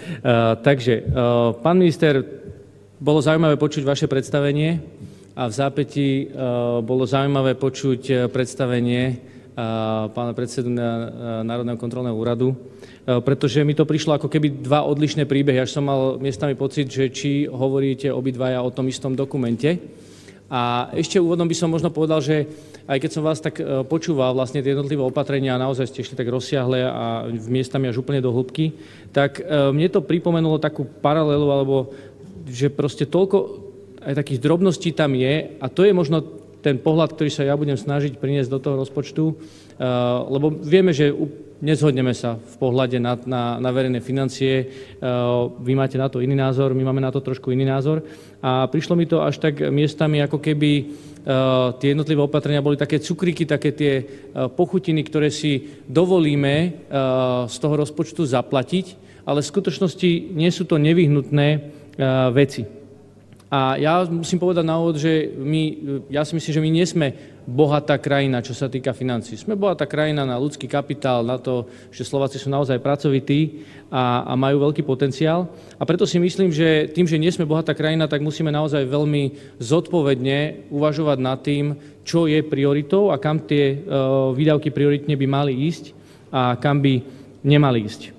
Pán minister, bolo zaujímavé počuť vaše predstavenie a v zápätí bolo zaujímavé počuť predstavenie pána predsedu Národného kontrolného úradu, pretože mi to prišlo ako keby dva odlišné príbehy, až som mal miestami pocit, že či hovoríte obidvaja o tom istom dokumente. A ešte úvodom by som možno povedal, že aj keď som vás tak počúval, vlastne tie jednotlivé opatrenia, naozaj ste ešte tak rozsiahle a v miestami až úplne do hĺbky, tak mne to pripomenulo takú paralelu, alebo že proste toľko aj takých drobností tam je a to je možno ten pohľad, ktorý sa ja budem snažiť priniesť do toho rozpočtu, lebo vieme, že nezhodneme sa v pohľade na verejné financie. Vy máte na to iný názor, my máme na to trošku iný názor. A prišlo mi to až tak miestami, ako keby tie jednotlivé opatrenia boli také cukríky, také tie pochutiny, ktoré si dovolíme z toho rozpočtu zaplatiť, ale v skutočnosti nie sú to nevyhnutné veci. A ja musím povedať na úvod, že ja si myslím, že my nie sme bohatá krajina, čo sa týka financií. Sme bohatá krajina na ľudský kapitál, na to, že Slováci sú naozaj pracovití a majú veľký potenciál. A preto si myslím, že tým, že nie sme bohatá krajina, tak musíme naozaj veľmi zodpovedne uvažovať nad tým, čo je prioritou a kam tie výdavky prioritne by mali ísť a kam by nemali ísť.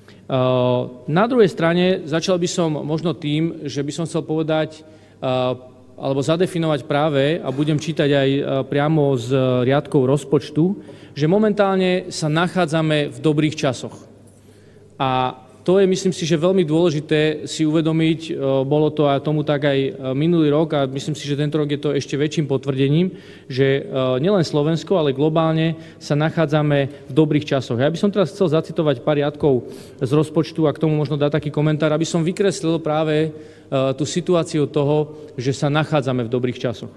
Na druhej strane začal by som možno tým, že by som chcel povedať alebo zadefinovať práve, a budem čítať aj priamo z riadkov rozpočtu, že momentálne sa nachádzame v dobrých časoch. A to je, myslím si, že veľmi dôležité si uvedomiť, bolo to a tomu tak aj minulý rok a myslím si, že tento rok je to ešte väčším potvrdením, že nielen Slovensko, ale globálne sa nachádzame v dobrých časoch. Ja by som teraz chcel zacitovať pár riadkov z rozpočtu a k tomu možno dať taký komentár, aby som vykreslil práve tú situáciu toho, že sa nachádzame v dobrých časoch.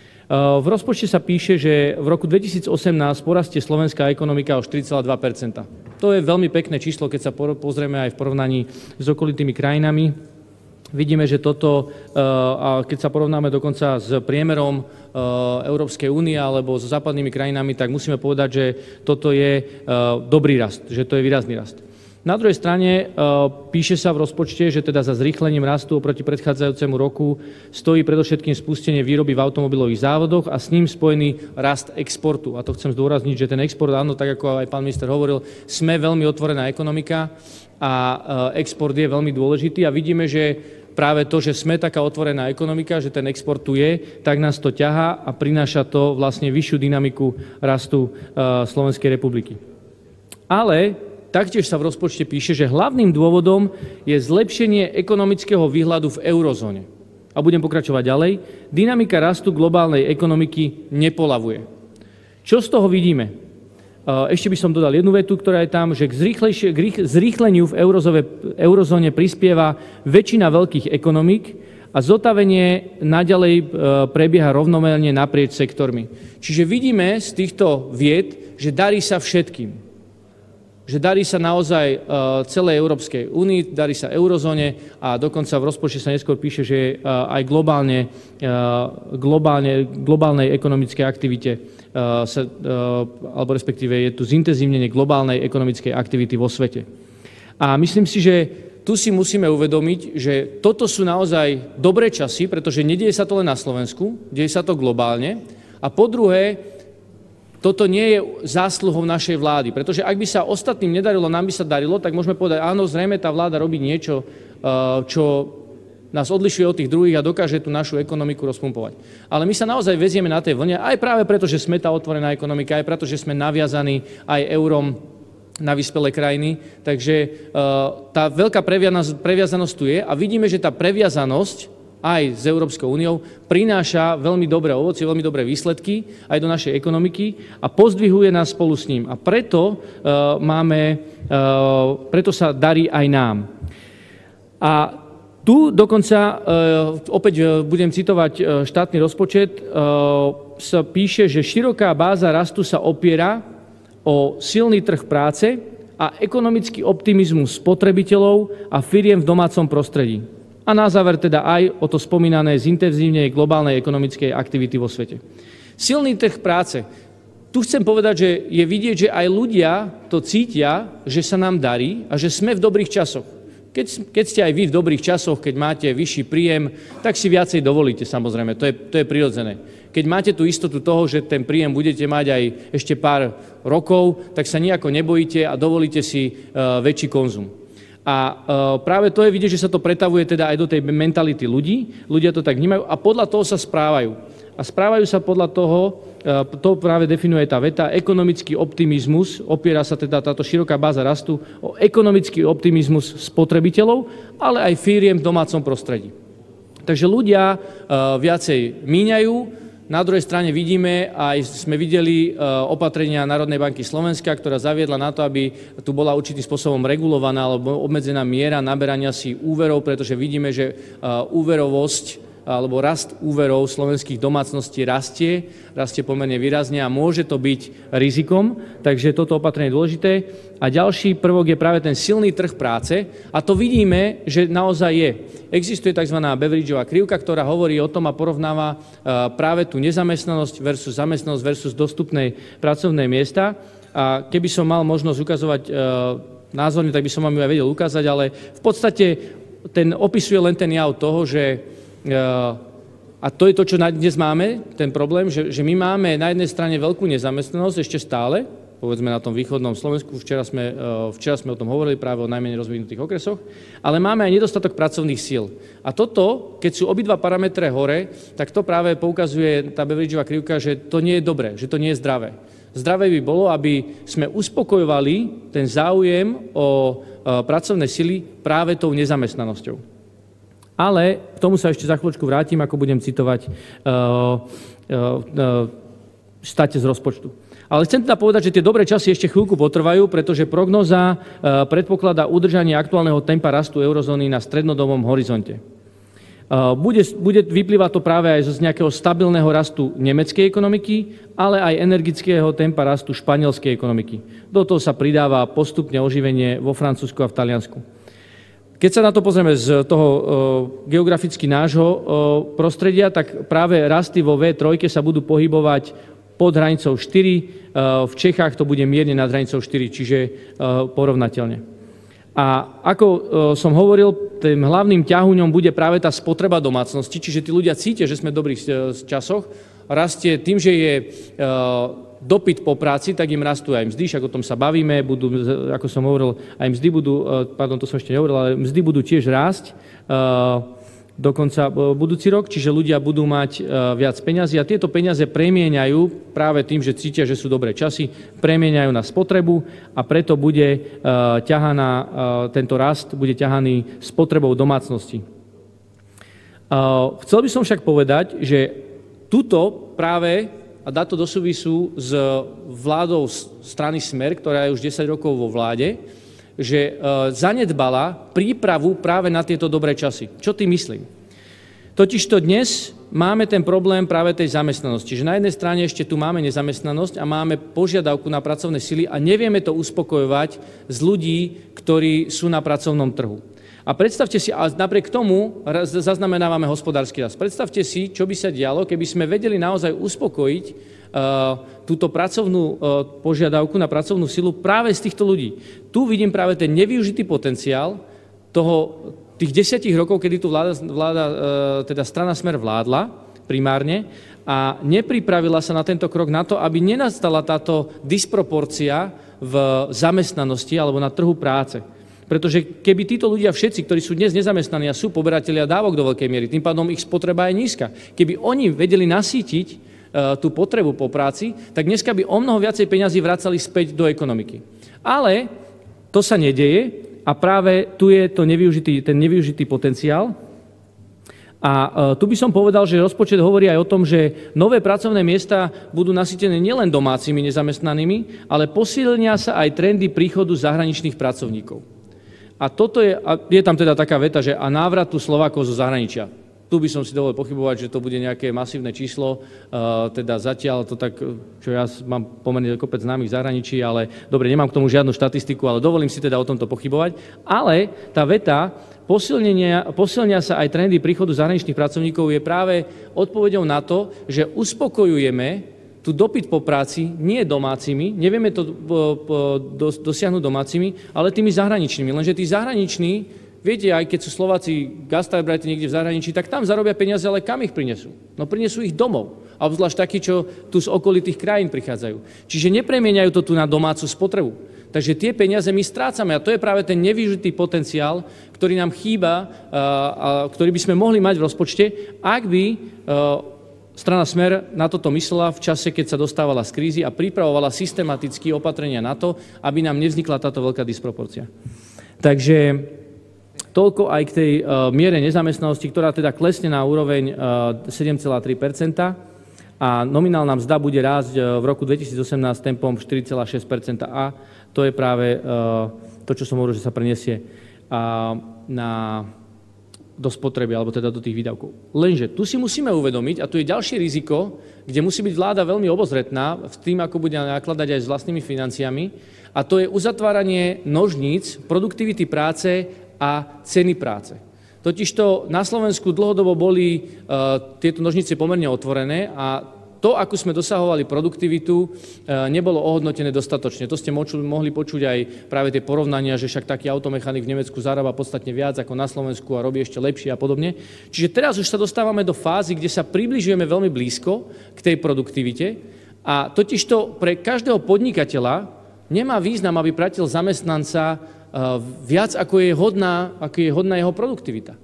V rozpočte sa píše, že v roku 2018 porastie slovenská ekonomika o 4,2 %. To je veľmi pekné číslo, keď sa pozrieme aj v porovnaní s okolitými krajinami. Vidíme, že toto, a keď sa porovnáme dokonca s priemerom Európskej únie alebo so západnými krajinami, tak musíme povedať, že toto je dobrý rast, že to je výrazný rast. Na druhej strane píše sa v rozpočte, že teda za zrýchlením rastu oproti predchádzajúcemu roku stojí predovšetkým spustenie výroby v automobilových závodoch a s ním spojený rast exportu. A to chcem zdôrazniť, že ten export, áno, tak ako aj pán minister hovoril, sme veľmi otvorená ekonomika a export je veľmi dôležitý a vidíme, že práve to, že sme taká otvorená ekonomika, že ten export tu je, tak nás to ťahá a prináša to vlastne vyššiu dynamiku rastu Slovenskej republiky. Ale taktiež sa v rozpočte píše, že hlavným dôvodom je zlepšenie ekonomického výhľadu v eurozóne. A budem pokračovať ďalej. Dynamika rastu globálnej ekonomiky nepolavuje. Čo z toho vidíme? Ešte by som dodal jednu vetu, ktorá je tam, že k zrýchleniu v eurozóne prispieva väčšina veľkých ekonomík a zotavenie naďalej prebieha rovnomerne naprieč sektormi. Čiže vidíme z týchto vied, že darí sa všetkým. Že darí sa naozaj celej Európskej únii, darí sa eurozóne a dokonca v rozpočte sa neskôr píše, že aj globálnej ekonomickej aktivite alebo respektíve je tu zintenzívnenie globálnej ekonomickej aktivity vo svete. A myslím si, že tu si musíme uvedomiť, že toto sú naozaj dobré časy, pretože nedieje sa to len na Slovensku, deje sa to globálne. A po druhé, toto nie je zásluhou našej vlády, pretože ak by sa ostatným nedarilo, nám by sa darilo, tak môžeme povedať, áno, zrejme tá vláda robí niečo, čo nás odlišuje od tých druhých a dokáže tú našu ekonomiku rozpumpovať. Ale my sa naozaj vezieme na tej vlne, aj práve preto, že sme tá otvorená ekonomika, aj preto, že sme naviazaní aj eurom na vyspelé krajiny. Takže tá veľká previazanosť tu je a vidíme, že tá previazanosť aj s Európskou úniou prináša veľmi dobré ovocie, veľmi dobré výsledky aj do našej ekonomiky a pozdvihuje nás spolu s ním. A preto preto sa darí aj nám. A tu dokonca, opäť budem citovať štátny rozpočet, sa píše, že široká báza rastu sa opiera o silný trh práce a ekonomický optimizmus spotrebiteľov a firiem v domácom prostredí. A na záver teda aj o to spomínané zintenzívnenie globálnej ekonomickej aktivity vo svete. Silný trh práce. Tu chcem povedať, že je vidieť, že aj ľudia to cítia, že sa nám darí a že sme v dobrých časoch. Keď ste aj vy v dobrých časoch, keď máte vyšší príjem, tak si viacej dovolíte, samozrejme, to je prirodzené. Keď máte tú istotu toho, že ten príjem budete mať aj ešte pár rokov, tak sa nejako nebojíte a dovolíte si väčší konzum. A práve to je vidieť, že sa to pretavuje teda aj do tej mentality ľudí, ľudia to tak vnímajú a podľa toho sa správajú. A správajú sa podľa toho, to práve definuje tá veta, ekonomický optimizmus, opiera sa teda táto široká báza rastu o ekonomický optimizmus spotrebiteľov, ale aj firiem v domácom prostredí. Takže ľudia viacej míňajú, na druhej strane vidíme, aj sme videli opatrenia Národnej banky Slovenska, ktorá zaviedla na to, aby tu bola určitým spôsobom regulovaná alebo obmedzená miera naberania si úverov, pretože vidíme, že úverovosť alebo rast úverov slovenských domácností rastie pomerne výrazne a môže to byť rizikom, takže toto opatrenie je dôležité. A ďalší prvok je práve ten silný trh práce a to vidíme, že naozaj je. Existuje tzv. Beveridgeová krivka, ktorá hovorí o tom a porovnáva práve tú nezamestnanosť versus zamestnanosť versus dostupné pracovné miesta. A keby som mal možnosť ukazovať názorne, tak by som vám ju aj vedel ukázať, ale v podstate ten opisuje len ten jav toho, že a to je to, čo dnes máme, ten problém, že my máme na jednej strane veľkú nezamestnanosť ešte stále, povedzme na tom východnom Slovensku, včera sme o tom hovorili práve o najmenej rozvinutých okresoch, ale máme aj nedostatok pracovných síl. A toto, keď sú obidva parametre hore, tak to práve poukazuje tá Beveridgeová krivka, že to nie je dobré, že to nie je zdravé. Zdravé by bolo, aby sme uspokojovali ten záujem o pracovné sily práve tou nezamestnanosťou. Ale k tomu sa ešte za chvíľočku vrátim, ako budem citovať štáte z rozpočtu. Ale chcem teda povedať, že tie dobré časy ešte chvíľku potrvajú, pretože prognóza predpokladá udržanie aktuálneho tempa rastu eurozóny na strednodobom horizonte. Vyplýva to práve aj z nejakého stabilného rastu nemeckej ekonomiky, ale aj energického tempa rastu španielskej ekonomiky. Do toho sa pridáva postupne oživenie vo Francúzsku a v Taliansku. Keď sa na to pozrieme z toho geograficky nášho prostredia, tak práve rasty vo V3 sa budú pohybovať pod hranicou 4, v Čechách to bude mierne nad hranicou 4, čiže porovnateľne. A ako som hovoril, tým hlavným ťahuňom bude práve tá spotreba domácnosti, čiže tí ľudia cítia, že sme v dobrých časoch, rastie tým, že je dopyt po práci, tak im rastú aj mzdy, však o tom sa bavíme, budú, ako som hovoril, aj mzdy budú, to som ešte nehovoril, ale mzdy budú tiež rásť dokonca budúci rok, čiže ľudia budú mať viac peňazí a tieto peniaze premieňajú práve tým, že cítia, že sú dobré časy, premieňajú na spotrebu a preto bude tento rast bude ťahaný spotrebou domácnosti. Chcel by som však povedať, že tuto práve a dá to do súvisu s vládou strany Smer, ktorá je už 10 rokov vo vláde, že zanedbala prípravu práve na tieto dobré časy. Čo tým myslím? Totižto dnes máme ten problém práve tej zamestnanosti, že na jednej strane ešte tu máme nezamestnanosť a máme požiadavku na pracovné sily a nevieme to uspokojovať z ľudí, ktorí sú na pracovnom trhu. A predstavte si, a napriek tomu zaznamenávame hospodársky rast. Predstavte si, čo by sa dialo, keby sme vedeli naozaj uspokojiť túto pracovnú požiadavku na pracovnú silu práve z týchto ľudí. Tu vidím práve ten nevyužitý potenciál tých 10 rokov, kedy tu teda strana Smer vládla primárne a nepripravila sa na tento krok na to, aby nenastala táto disproporcia v zamestnanosti alebo na trhu práce. Pretože keby títo ľudia všetci, ktorí sú dnes nezamestnaní a sú poberatelia dávok do veľkej miery, tým pádom ich spotreba je nízka. Keby oni vedeli nasýtiť tú potrebu po práci, tak dneska by o mnoho viacej peňazí vracali späť do ekonomiky. Ale to sa nedeje a práve tu je ten nevyužitý potenciál. A tu by som povedal, že rozpočet hovorí aj o tom, že nové pracovné miesta budú nasýtené nielen domácimi nezamestnanými, ale posilnia sa aj trendy príchodu zahraničných pracovníkov. A je tam teda taká veta, že a návratu Slovákov zo zahraničia. Tu by som si dovolil pochybovať, že to bude nejaké masívne číslo, teda zatiaľ to tak, čo ja mám pomerne kopec známych v zahraničí, ale dobre, nemám k tomu žiadnu štatistiku, ale dovolím si teda o tomto pochybovať. Ale tá veta posilnia sa aj trendy príchodu zahraničných pracovníkov je práve odpoveďou na to, že uspokojujeme tu dopyt po práci nie domácimi, nevieme to dosiahnuť domácimi, ale tými zahraničnými. Lenže tí zahraniční Viete, aj keď sú Slováci gastarbeiteri niekde v zahraničí, tak tam zarobia peniaze, ale kam ich prinesú? No prinesú ich domov. A obzvlášť takí, čo tu z okolitých krajín prichádzajú. Čiže nepremieňajú to tu na domácu spotrebu. Takže tie peniaze my strácame a to je práve ten nevyužitý potenciál, ktorý nám chýba a ktorý by sme mohli mať v rozpočte, ak by strana Smer na toto myslela v čase, keď sa dostávala z krízy a pripravovala systematicky opatrenia na to, aby nám nevznikla táto veľká disproporcia. Takže toľko aj k tej miere nezamestnanosti, ktorá teda klesne na úroveň 7,3% a nominálna mzda bude rásť v roku 2018 tempom 4,6% a to je práve to, čo som hovoril, že sa preniesie do spotreby, alebo teda do tých výdavkov. Lenže tu si musíme uvedomiť, a tu je ďalšie riziko, kde musí byť vláda veľmi obozretná s tým, ako bude nakladať aj s vlastnými financiami, a to je uzatváranie nožníc produktivity práce a ceny práce. Totižto na Slovensku dlhodobo boli tieto nožnice pomerne otvorené a to, ako sme dosahovali produktivitu, nebolo ohodnotené dostatočne. To ste mohli počuť aj práve tie porovnania, že však taký automechanik v Nemecku zarába podstatne viac ako na Slovensku a robí ešte lepšie a podobne. Čiže teraz už sa dostávame do fázy, kde sa približujeme veľmi blízko k tej produktivite a totižto pre každého podnikateľa nemá význam, aby platil zamestnanca viac, ako je hodná jeho produktivita.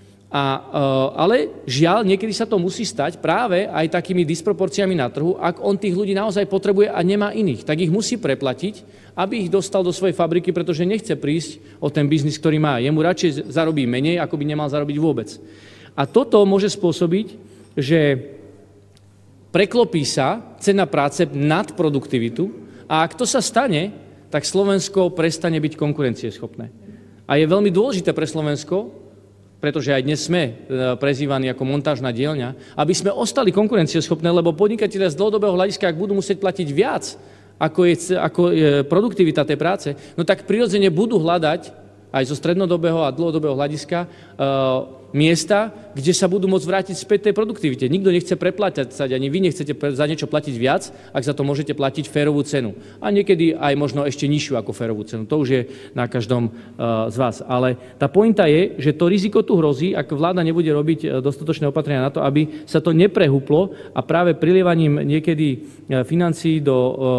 Ale žiaľ, niekedy sa to musí stať práve aj takými disproporciami na trhu, ak on tých ľudí naozaj potrebuje a nemá iných, tak ich musí preplatiť, aby ich dostal do svojej fabriky, pretože nechce prísť o ten biznis, ktorý má. Jemu radšej zarobí menej, ako by nemal zarobiť vôbec. A toto môže spôsobiť, že preklopí sa cena práce nad produktivitu a ak to sa stane, tak Slovensko prestane byť konkurencieschopné. A je veľmi dôležité pre Slovensko, pretože aj dnes sme prezývaní ako montážna dielňa, aby sme ostali konkurencieschopné, lebo podnikatelia z dlhodobého hľadiska, ak budú musieť platiť viac, ako je produktivita tej práce, no tak prirodzene budú hľadať aj zo strednodobého a dlhodobého hľadiska miesta, kde sa budú môcť vrátiť späť tej produktivite. Nikto nechce prepláťať, ani vy nechcete za niečo platiť viac, ak za to môžete platiť férovú cenu. A niekedy aj možno ešte nižšiu ako férovú cenu. To už je na každom z vás. Ale tá pointa je, že to riziko tu hrozí, ak vláda nebude robiť dostatočné opatrenia na to, aby sa to neprehúplo a práve prilievaním niekedy financií do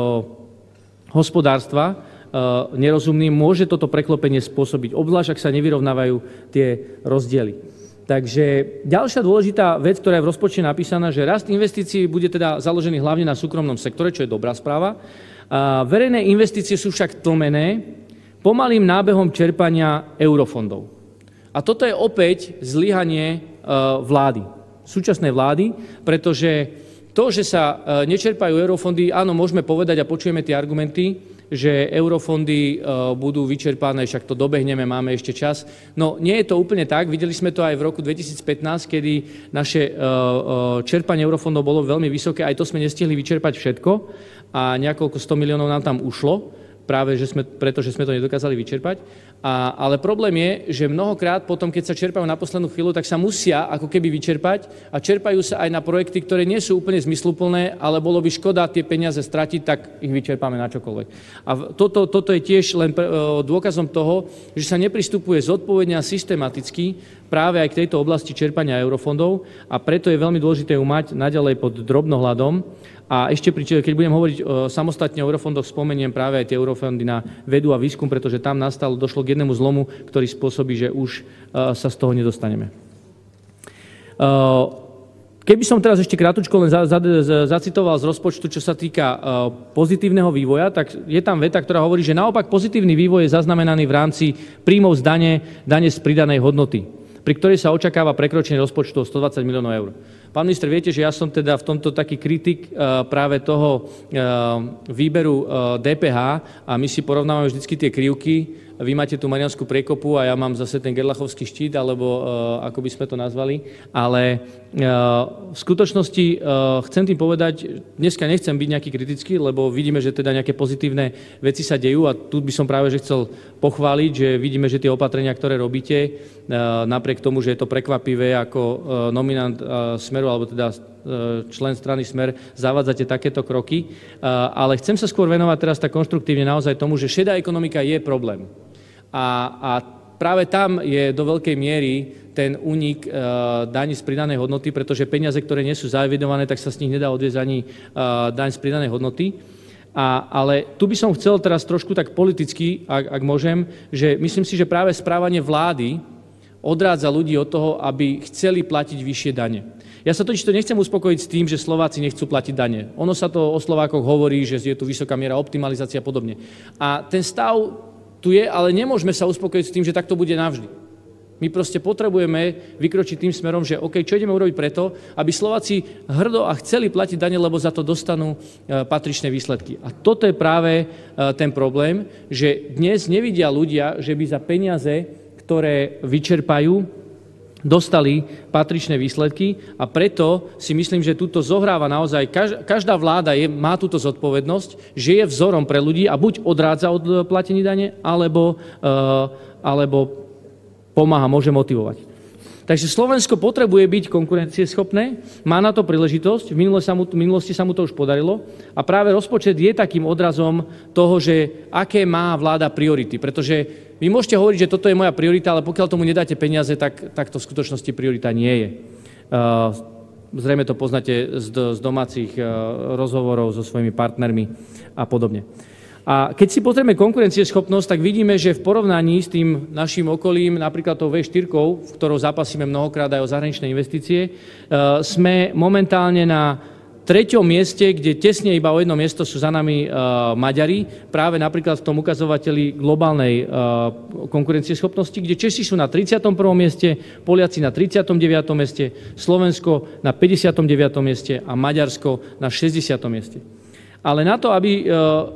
hospodárstva nerozumným môže toto preklopenie spôsobiť, obzvlášť ak sa nevyrovnávajú tie rozdiely. Takže ďalšia dôležitá vec, ktorá je v rozpočte napísaná, že rast investícií bude teda založený hlavne na súkromnom sektore, čo je dobrá správa. Verejné investície sú však tlmené pomalým nábehom čerpania eurofondov. A toto je opäť zlyhanie vlády, súčasnej vlády, pretože to, že sa nečerpajú eurofondy, áno, môžeme povedať a počujeme tie argumenty, že eurofondy budú vyčerpané, však to dobehneme, máme ešte čas. No nie je to úplne tak, videli sme to aj v roku 2015, kedy naše čerpanie eurofondov bolo veľmi vysoké, aj to sme nestihli vyčerpať všetko a niekoľko 100 miliónov nám tam ušlo, pretože sme to nedokázali vyčerpať. Ale problém je, že mnohokrát potom, keď sa čerpajú na poslednú chvíľu, tak sa musia ako keby vyčerpať a čerpajú sa aj na projekty, ktoré nie sú úplne zmysluplné, ale bolo by škoda tie peniaze stratiť, tak ich vyčerpáme na čokoľvek. A toto je tiež len dôkazom toho, že sa nepristupuje zodpovedne a systematicky práve aj k tejto oblasti čerpania eurofondov a preto je veľmi dôležité ju mať naďalej pod drobnohľadom. A ešte, keď budem hovoriť samostatne o eurofondoch, spomeniem práve aj tie eurofondy na vedu a výskum, pretože tam došlo k jednému zlomu, ktorý spôsobí, že už sa z toho nedostaneme. Keby som teraz ešte krátko len zacitoval z rozpočtu, čo sa týka pozitívneho vývoja, tak je tam veta, ktorá hovorí, že naopak pozitívny vývoj je zaznamenaný v rámci príjmov z dane z pridanej hodnoty, pri ktorej sa očakáva prekročenie rozpočtu o 120 miliónov eur. Pán minister, viete, že ja som teda v tomto taký kritik práve toho výberu DPH a my si porovnávame vždycky tie krivky. Vy máte tú Marianskú priekopu a ja mám zase ten Gerlachovský štít, alebo ako by sme to nazvali. Ale v skutočnosti chcem tým povedať, dneska nechcem byť nejaký kritický, lebo vidíme, že teda nejaké pozitívne veci sa dejú a tu by som práve že chcel pochváliť, že vidíme, že tie opatrenia, ktoré robíte, napriek tomu, že je to prekvapivé ako nominant Smeru, alebo teda člen strany Smer, zavádzate takéto kroky. Ale chcem sa skôr venovať teraz tak konštruktívne naozaj tomu, že šedá ekonomika je problém. A práve tam je do veľkej miery ten únik daní z pridanej hodnoty, pretože peniaze, ktoré nie sú zaevidované, tak sa z nich nedá odviesť ani daň z pridanej hodnoty. Ale tu by som chcel teraz trošku tak politicky, ak môžem, že myslím si, že práve správanie vlády odrádza ľudí od toho, aby chceli platiť vyššie dane. Ja sa totiž to nechcem uspokojiť s tým, že Slováci nechcú platiť dane. Ono sa to o Slovákoch hovorí, že je tu vysoká miera optimalizácia a podobne. A ten stav tu je, ale nemôžeme sa uspokojiť s tým, že takto bude navždy. My proste potrebujeme vykročiť tým smerom, že OK, čo ideme urobiť preto, aby Slováci hrdo a chceli platiť dane, lebo za to dostanú patričné výsledky. A toto je práve ten problém, že dnes nevidia ľudia, že by za peniaze, ktoré vyčerpajú, dostali patričné výsledky a preto si myslím, že túto zohráva naozaj, každá vláda má túto zodpovednosť, že je vzorom pre ľudí a buď odrádza od platení dane, alebo pomáha, môže motivovať. Takže Slovensko potrebuje byť konkurencieschopné, má na to príležitosť, v minulosti sa mu to už podarilo a práve rozpočet je takým odrazom toho, že aké má vláda priority, pretože vy môžete hovoriť, že toto je moja priorita, ale pokiaľ tomu nedáte peniaze, tak to v skutočnosti priorita nie je. Zrejme to poznáte z domácich rozhovorov so svojimi partnermi a podobne. A keď si pozrieme konkurencieschopnosť, tak vidíme, že v porovnaní s tým našim okolím, napríklad tou V4, v ktorou zápasíme mnohokrát aj o zahraničné investície, sme momentálne na 3. mieste, kde tesne iba o 1 miesto sú za nami Maďari, práve napríklad v tom ukazovateli globálnej konkurencieschopnosti, kde Češi sú na 31. mieste, Poliaci na 39. mieste, Slovensko na 59. mieste a Maďarsko na 60. mieste. Ale na to, aby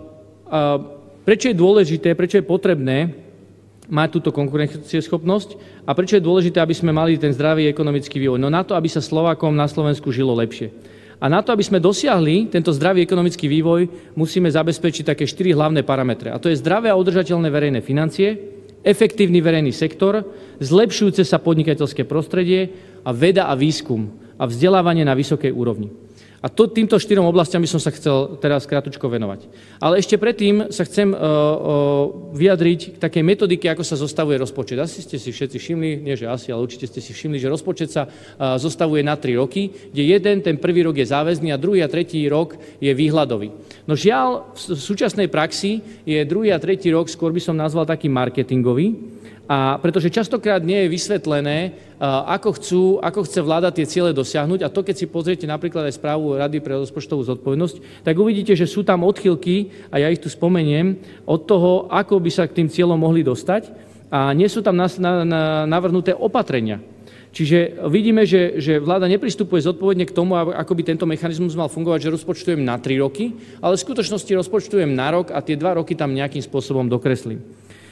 prečo je dôležité, prečo je potrebné mať túto konkurencieschopnosť a prečo je dôležité, aby sme mali ten zdravý ekonomický vývoj? No na to, aby sa Slovákom na Slovensku žilo lepšie. A na to, aby sme dosiahli tento zdravý ekonomický vývoj, musíme zabezpečiť také 4 hlavné parametre. A to je zdravé a udržateľné verejné financie, efektívny verejný sektor, zlepšujúce sa podnikateľské prostredie a veda a výskum a vzdelávanie na vysokej úrovni. A týmto 4 oblastiam by som sa chcel teraz krátko venovať. Ale ešte predtým sa chcem vyjadriť k takej metodike, ako sa zostavuje rozpočet. Asi ste si všetci všimli, nie že asi, ale určite ste si všimli, že rozpočet sa zostavuje na 3 roky, kde ten prvý rok je záväzný a druhý a tretí rok je výhľadový. No žiaľ, v súčasnej praxi je druhý a tretí rok, skôr by som nazval taký marketingový, a pretože častokrát nie je vysvetlené, ako chce vláda tie ciele dosiahnuť. A to, keď si pozriete napríklad aj správu Rady pre rozpočtovú zodpovednosť, tak uvidíte, že sú tam odchýlky, a ja ich tu spomeniem, od toho, ako by sa k tým cieľom mohli dostať. A nie sú tam navrhnuté opatrenia. Čiže vidíme, že vláda nepristupuje zodpovedne k tomu, ako by tento mechanizmus mal fungovať, že rozpočtujem na 3 roky, ale v skutočnosti rozpočtujem na rok a tie 2 roky tam nejakým spôsobom dokreslím.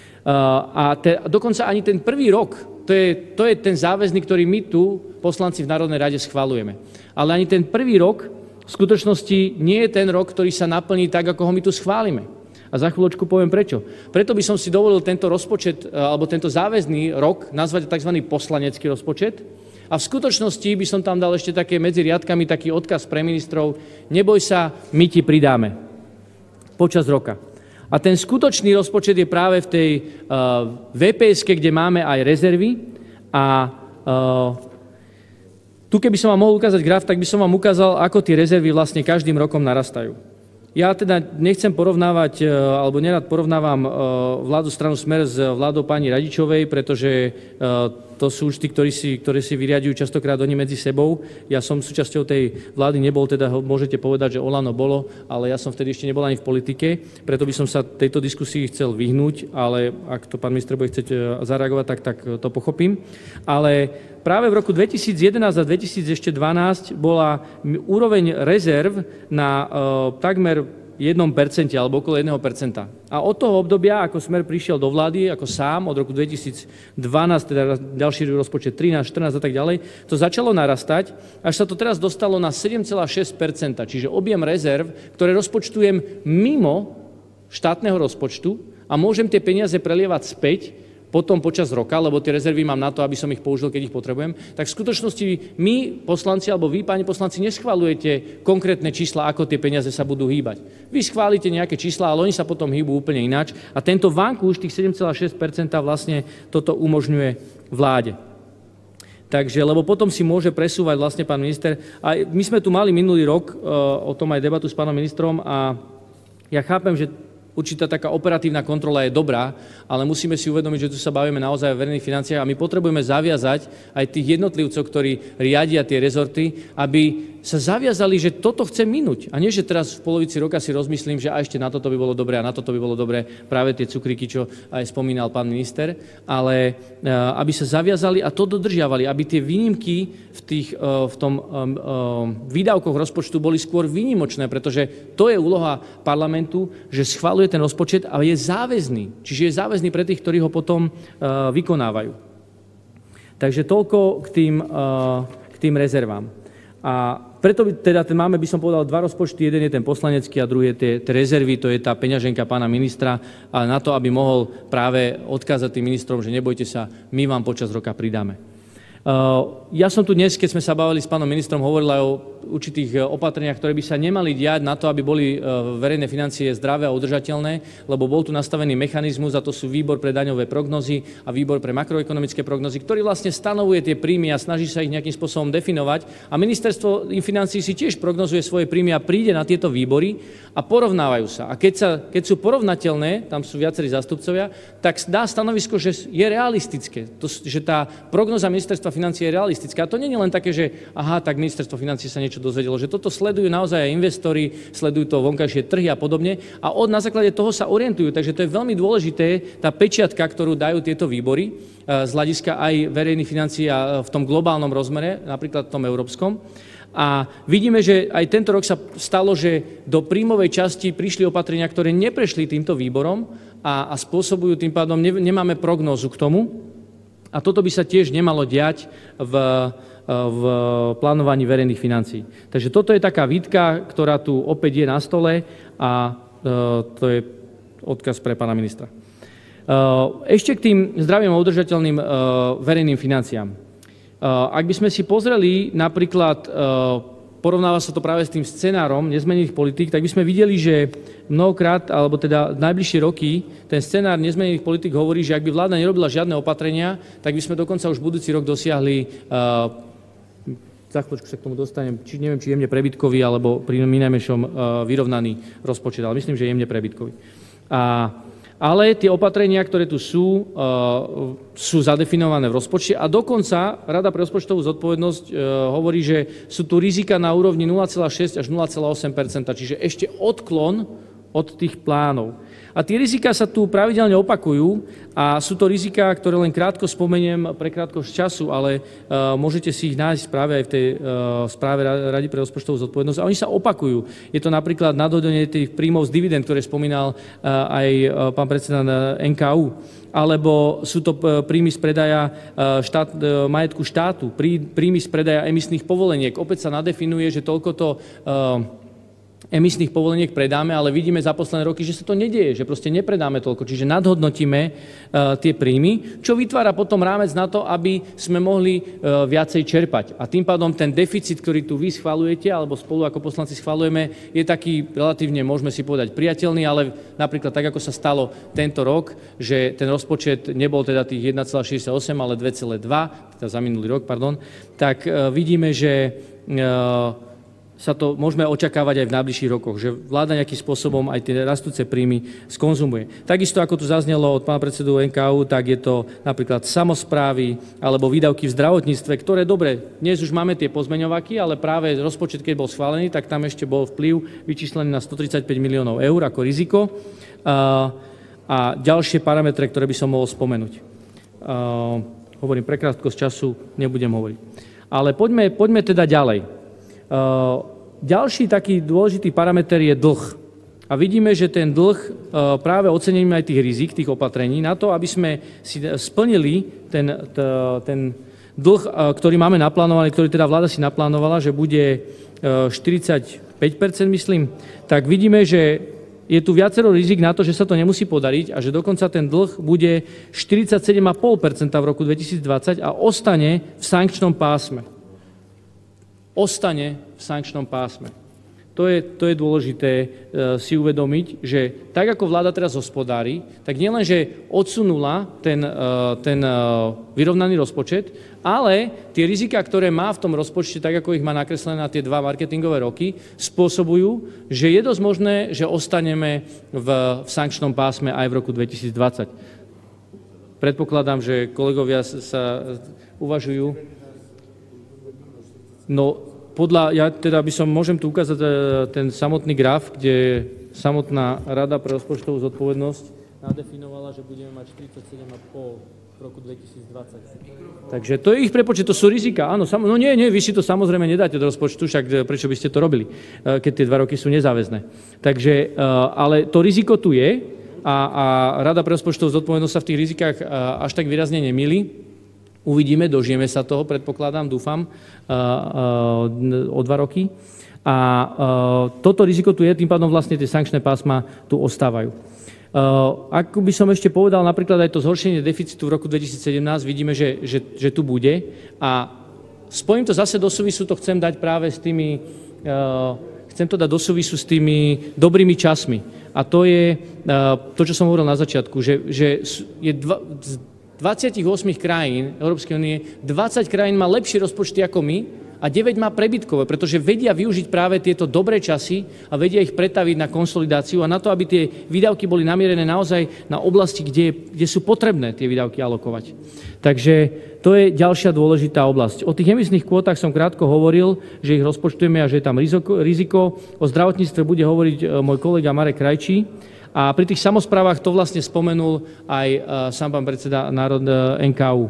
Dokonca ani ten prvý rok, to je ten záväzný, ktorý my tu, poslanci v Národnej rade, schvaľujeme. Ale ani ten prvý rok v skutočnosti nie je ten rok, ktorý sa naplní tak, ako ho my tu schválime. A za chvíľočku poviem prečo. Preto by som si dovolil tento rozpočet, alebo tento záväzný rok nazvať tzv. Poslanecký rozpočet. A v skutočnosti by som tam dal ešte také medzi riadkami taký odkaz pre ministrov: neboj sa, my ti pridáme počas roka. A ten skutočný rozpočet je práve v tej VPS-ke, kde máme aj rezervy. A tu, keby som vám mohol ukázať graf, tak by som vám ukázal, ako tie rezervy vlastne každým rokom narastajú. Ja teda nechcem porovnávať, alebo nerad porovnávam vládu stranu Smer s vládou pani Radičovej, pretože to sú už tí, ktorí si vyriaďujú častokrát oni medzi sebou. Ja som súčasťou tej vlády nebol, teda môžete povedať, že Olano bolo, ale ja som vtedy ešte nebol ani v politike, preto by som sa tejto diskusii chcel vyhnúť, ale ak to pán minister bude chcieť zareagovať, tak to pochopím. Ale práve v roku 2011 a 2012 bola úroveň rezerv na takmer 1%, alebo okolo 1%. A od toho obdobia, ako Smer prišiel do vlády, ako sám, od roku 2012, teda ďalší rozpočet 13, 14 a tak ďalej, to začalo narastať, až sa to teraz dostalo na 7,6%, čiže objem rezerv, ktoré rozpočtujem mimo štátneho rozpočtu a môžem tie peniaze prelievať späť potom počas roka, lebo tie rezervy mám na to, aby som ich použil, keď ich potrebujem, tak v skutočnosti my, poslanci, alebo vy, páni poslanci, neschvaľujete konkrétne čísla, ako tie peniaze sa budú hýbať. Vy schválite nejaké čísla, ale oni sa potom hýbu úplne ináč a tento vankúš, tých 7,6% vlastne toto umožňuje vláde. Takže, lebo potom si môže presúvať vlastne pán minister. A my sme tu mali minulý rok o tom aj debatu s pánom ministrom a ja chápem, že určitá taká operatívna kontrola je dobrá, ale musíme si uvedomiť, že tu sa bavíme naozaj o verejných financiách a my potrebujeme zaviazať aj tých jednotlivcov, ktorí riadia tie rezorty, aby sa zaviazali, že toto chce minúť. A nie, že teraz v polovici roka si rozmyslím, že a ešte na toto by bolo dobré a na toto by bolo dobré práve tie cukríky, čo aj spomínal pán minister, ale aby sa zaviazali a to dodržiavali, aby tie výnimky v tom výdavkoch rozpočtu boli skôr výnimočné, pretože to je úloha parlamentu, že schvaľuje ten rozpočet a je záväzný. Čiže je záväzný pre tých, ktorí ho potom vykonávajú. Takže toľko k tým rezervám. A preto teda máme, by som povedal, dva rozpočty. Jeden je ten poslanecký a druhý je tie rezervy, to je tá peňaženka pána ministra na to, aby mohol práve odkázať tým ministrom, že nebojte sa, my vám počas roka pridáme. Ja som tu dnes, keď sme sa bavili s pánom ministrom, hovoril aj o určitých opatreniach, ktoré by sa nemali diať na to, aby boli verejné financie zdravé a udržateľné, lebo bol tu nastavený mechanizmus, a to sú výbor pre daňové prognozy a výbor pre makroekonomické prognozy, ktorý vlastne stanovuje tie príjmy a snaží sa ich nejakým spôsobom definovať. A ministerstvo financií si tiež prognozuje svoje príjmy a príde na tieto výbory a porovnávajú sa. A keď sú porovnateľné, tam sú viacerí zástupcovia, tak dá stanovisko, že je realistické, že tá prognoza ministerstva financií je realistická. A to nie je len také, že aha, tak ministerstvo financií sa niečo dozvedelo, že toto sledujú naozaj aj investori, sledujú to vonkajšie trhy a podobne a na základe toho sa orientujú. Takže to je veľmi dôležité, tá pečiatka, ktorú dajú tieto výbory z hľadiska aj verejných financií a v tom globálnom rozmere, napríklad v tom európskom. A vidíme, že aj tento rok sa stalo, že do príjmovej časti prišli opatrenia, ktoré neprešli týmto výborom a spôsobujú tým pádom, nemáme prognózu k tomu. A toto by sa tiež nemalo diať v plánovaní verejných financií. Takže toto je taká výtka, ktorá tu opäť je na stole a to je odkaz pre pána ministra. Ešte k tým zdravým a udržateľným verejným financiám. Ak by sme si pozreli napríklad, porovnáva sa to práve s tým scenárom nezmenených politík, tak by sme videli, že mnohokrát, alebo teda najbližšie roky, ten scenár nezmenených politík hovorí, že ak by vláda nerobila žiadne opatrenia, tak by sme dokonca už budúci rok dosiahli, za chvíľočku sa k tomu dostanem, neviem, či jemne prebytkový, alebo pri najmenšom vyrovnaný rozpočet, ale myslím, že jemne prebytkový. Ale tie opatrenia, ktoré tu sú zadefinované v rozpočte a dokonca Rada pre rozpočtovú zodpovednosť hovorí, že sú tu rizika na úrovni 0,6 až 0,8%, čiže ešte odklon od tých plánov. A tie rizika sa tu pravidelne opakujú a sú to rizika, ktoré len krátko spomeniem pre krátkosť času, ale môžete si ich nájsť práve aj v tej správe Rady pre rozpočtovú zodpovednosť. A oni sa opakujú. Je to napríklad nadhodenie tých príjmov z dividend, ktoré spomínal aj pán predseda NKÚ. Alebo sú to príjmy z predaja majetku štátu, príjmy z predaja emisných povoleniek. Opäť sa nadefinuje, že toľkoto emisných povoleniek predáme, ale vidíme za posledné roky, že sa to nedieje, že proste nepredáme toľko, čiže nadhodnotíme tie príjmy, čo vytvára potom rámec na to, aby sme mohli viacej čerpať. A tým pádom ten deficit, ktorý tu vy schvaľujete, alebo spolu ako poslanci schvaľujeme, je taký relatívne, môžeme si povedať, priateľný, ale napríklad tak, ako sa stalo tento rok, že ten rozpočet nebol teda tých 1,68, ale 2,2, teda za minulý rok, pardon, tak vidíme, že sa to môžeme očakávať aj v najbližších rokoch, že vláda nejakým spôsobom aj tie rastúce príjmy skonzumuje. Takisto, ako tu zaznelo od pána predsedu NKÚ, tak je to napríklad samosprávy alebo výdavky v zdravotníctve, ktoré dobre, dnes už máme tie pozmeňovaky, ale práve rozpočet, keď bol schválený, tak tam ešte bol vplyv vyčíslený na 135 miliónov eur ako riziko a ďalšie parametre, ktoré by som mohol spomenúť. Hovorím, pre krátkosť času nebudem hovoriť. Ale poďme teda ďalej. Ďalší taký dôležitý parameter je dlh. A vidíme, že ten dlh práve ocenením aj tých rizik, tých opatrení, na to, aby sme si splnili ten dlh, ktorý máme naplánovaný, ktorý teda vláda si naplánovala, že bude 45%, myslím, tak vidíme, že je tu viacero rizik na to, že sa to nemusí podariť a že dokonca ten dlh bude 47,5% v roku 2020 a ostane v sankčnom pásme. Ostane v sankčnom pásme. To je dôležité si uvedomiť, že tak, ako vláda teraz hospodári, tak nielen, že odsunula ten vyrovnaný rozpočet, ale tie riziká, ktoré má v tom rozpočte, tak ako ich má nakreslené na tie 2 marketingové roky, spôsobujú, že je dosť možné, že ostaneme v sankčnom pásme aj v roku 2020. Predpokladám, že kolegovia sa uvažujú. No, ja teda môžem tu ukázať ten samotný graf, kde samotná Rada pre rozpočtovú zodpovednosť nadefinovala, že budeme mať 47,5 v roku 2020. Takže to je ich prepočet, to sú rizika. Áno, no nie, vy si to samozrejme nedáte do rozpočtu, však prečo by ste to robili, keď tie 2 roky sú nezáväzné. Takže, ale to riziko tu je a Rada pre rozpočtovú zodpovednosť sa v tých rizikách až tak výrazne nemýli. Uvidíme, dožijeme sa toho, predpokladám, dúfam, o 2 roky. A toto riziko tu je, tým pádom vlastne tie sankčné pásma tu ostávajú. Ako by som ešte povedal, napríklad aj to zhoršenie deficitu v roku 2017, vidíme, že tu bude. A spojím to zase do súvisu, to chcem dať práve s tými, do súvisu s tými dobrými časmi. A to je to, čo som hovoril na začiatku, že je 28 krajín Európskej únie, 20 krajín má lepšie rozpočty ako my a 9 má prebytkové, pretože vedia využiť práve tieto dobré časy a vedia ich pretaviť na konsolidáciu a na to, aby tie výdavky boli namierené naozaj na oblasti, kde sú potrebné tie výdavky alokovať. Takže to je ďalšia dôležitá oblasť. O tých emisných kvótach som krátko hovoril, že ich rozpočtujeme a že je tam riziko. O zdravotníctve bude hovoriť môj kolega Marek Krajčí. A pri tých samosprávach to vlastne spomenul aj sám pán predseda NKÚ.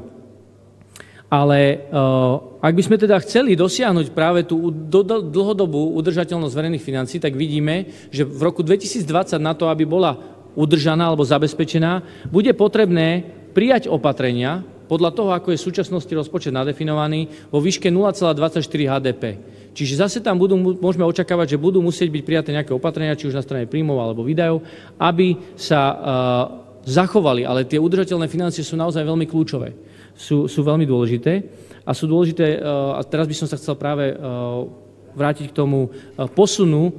Ale ak by sme teda chceli dosiahnuť práve tú dlhodobú udržateľnosť verejných financií, tak vidíme, že v roku 2020 na to, aby bola udržaná alebo zabezpečená, bude potrebné prijať opatrenia podľa toho, ako je v súčasnosti rozpočet nadefinovaný, vo výške 0,24 HDP. Čiže zase tam môžeme očakávať, že budú musieť byť prijaté nejaké opatrenia, či už na strane príjmov alebo výdajov, aby sa zachovali. Ale tie udržateľné financie sú naozaj veľmi kľúčové. Sú veľmi dôležité. A sú dôležité, a teraz by som sa chcel práve vrátiť k tomu posunu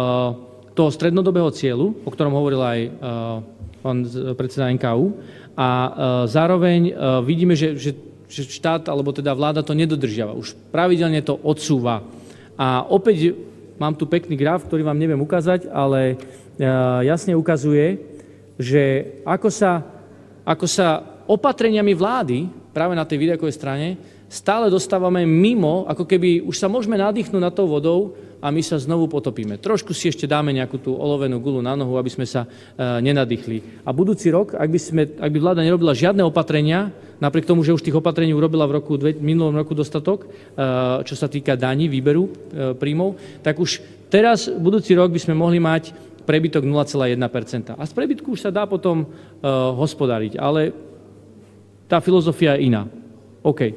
toho strednodobého cieľu, o ktorom hovoril aj pán predseda NKÚ. A zároveň vidíme, že štát, alebo teda vláda to nedodržiava. Už pravidelne to odsúva. A opäť mám tu pekný graf, ktorý vám neviem ukázať, ale jasne ukazuje, že ako sa opatreniami vlády práve na tej výdavkovej strane stále dostávame mimo, ako keby už sa môžeme nadýchnúť nad tou vodou a my sa znovu potopíme. Trošku si ešte dáme nejakú tú olovenú guľu na nohu, aby sme sa nenadýchli. A budúci rok, ak by vláda nerobila žiadne opatrenia, napriek tomu, že už tých opatrení urobila v minulom roku dostatok, čo sa týka daní, výberu príjmov, tak už teraz, budúci rok by sme mohli mať prebytok 0,1%. A z prebytku už sa dá potom hospodáriť, ale tá filozofia je iná. OK,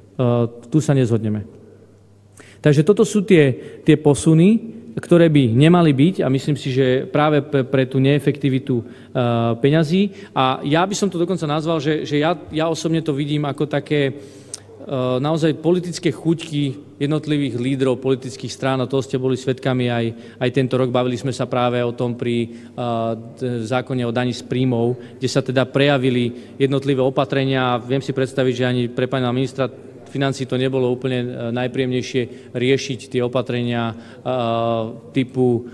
tu sa nezhodneme. Takže toto sú tie posuny, ktoré by nemali byť a myslím si, že práve pre tú neefektivitu peňazí. A ja by som to dokonca nazval, že ja osobne to vidím ako také naozaj politické chuťky jednotlivých lídrov politických strán a toho ste boli svedkami aj tento rok. Bavili sme sa práve o tom pri zákone o daní z príjmov, kde sa teda prejavili jednotlivé opatrenia. Viem si predstaviť, že ani pre pána ministra financí to nebolo úplne najpríjemnejšie riešiť tie opatrenia typu